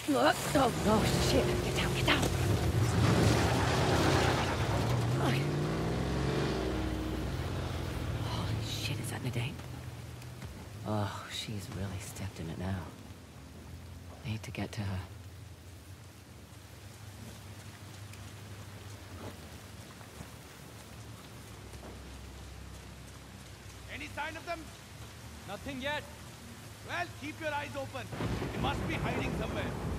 Oh, shit. Get down, get down. Okay. Holy shit, is that Nadine? Oh, she's really stepped in it now. Need to get to her. Any sign of them? Nothing yet. Well, keep your eyes open. They must be hiding somewhere.